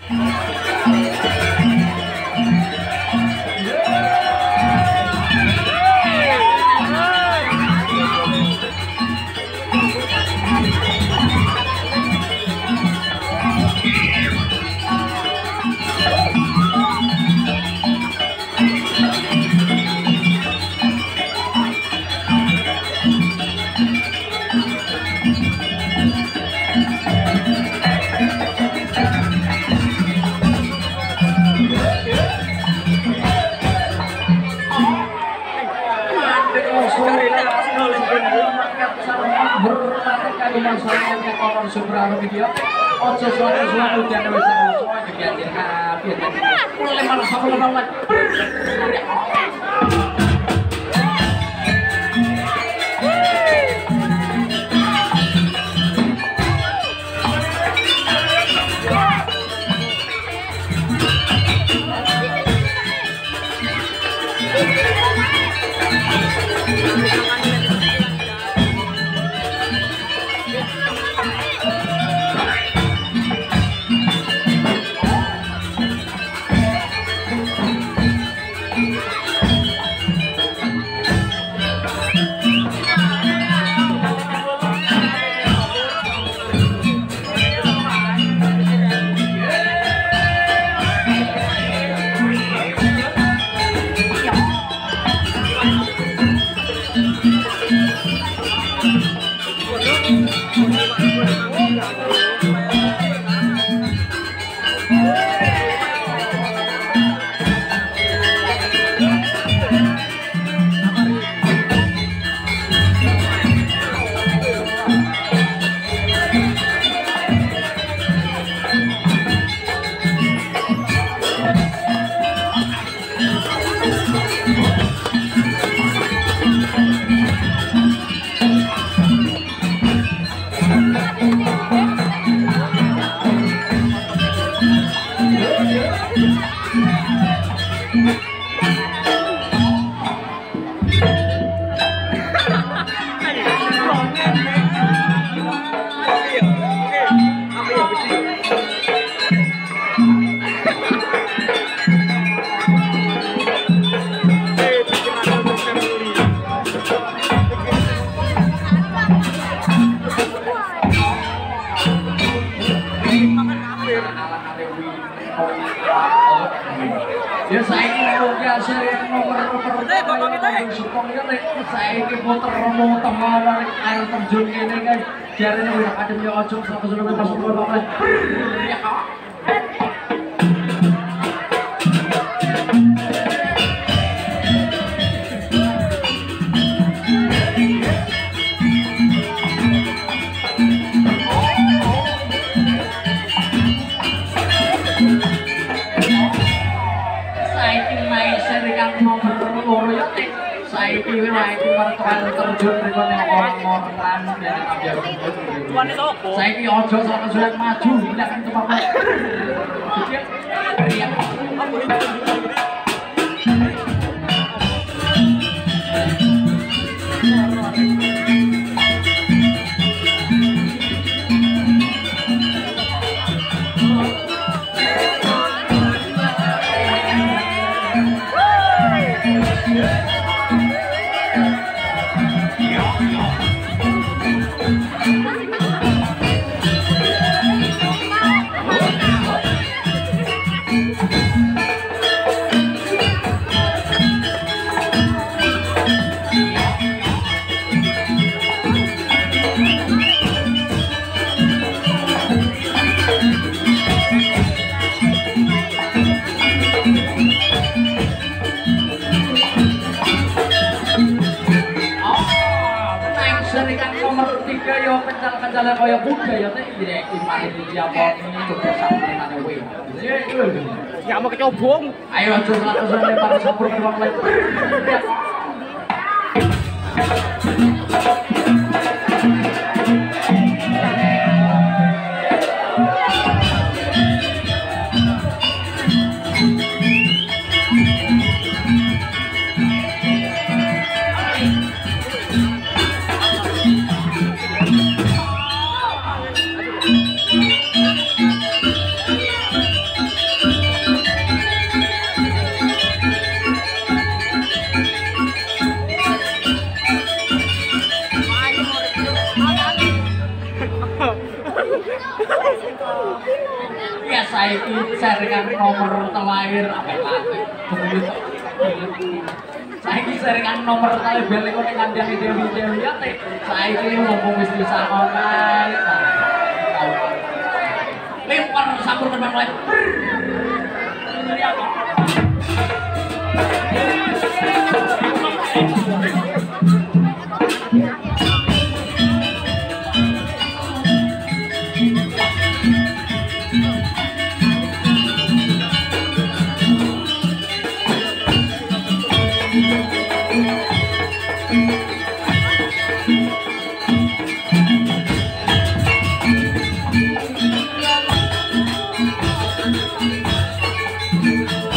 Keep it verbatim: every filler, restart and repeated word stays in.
Ya saiki ya sering nomor-nomor saiki puter romo teman air terjun ngene guys. Jarene wis kadang yo ojo sampe pas pas. Saiki wae pertuan terjun riko ning orang-orang dari Kabia. Tuane sapa? Saiki aja sak sulit maju, tindakan cepat. Pencal-pencalan kaya kuda ya teh direk imane diapot itu bersambungane kowe. Ya mau kecobong. Ayo aja satu-satu lempar sepur ke wong lain. ya saiki jaringan nomor terakhir apa lagi saiki jaringan nomor terakhir beli kok ngandani Dewi Dewi ya teh saiki mumpung wis bisa online lempar sampur tembak lagi Thank you.